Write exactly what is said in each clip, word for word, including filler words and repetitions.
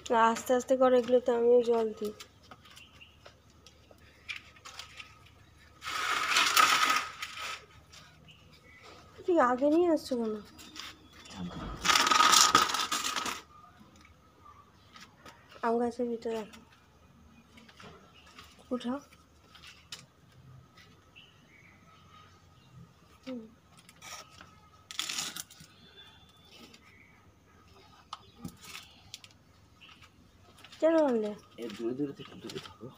আস্তে আস্তে করে, এগুলো তো আমিও জল দিই। তুই আগে নিয়ে আসছো কেন? আম গাছের ভিতরে দেখো, উঠাও। হুম, কেন আনলে? দূরে দূরে থেকে দূরে থাকো।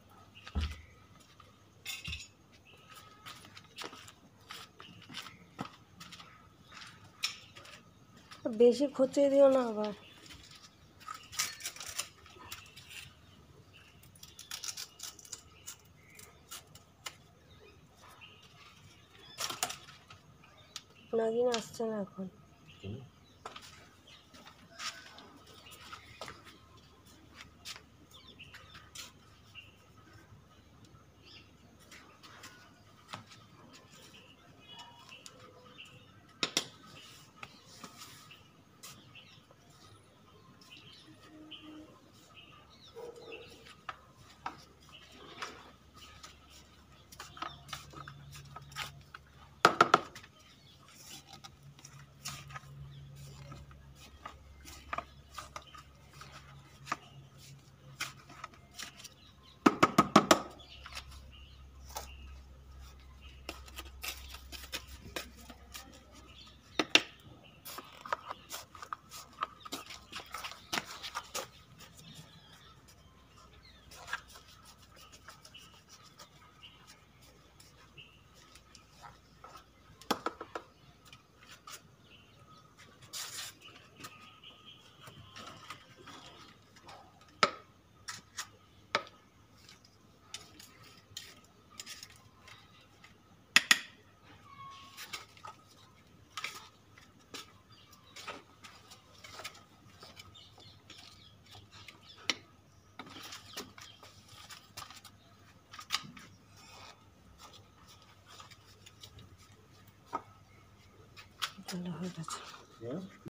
বেশি খচিয়ে দিও না আবার। নাগিন আসছে না এখন। হয়ে গেছে।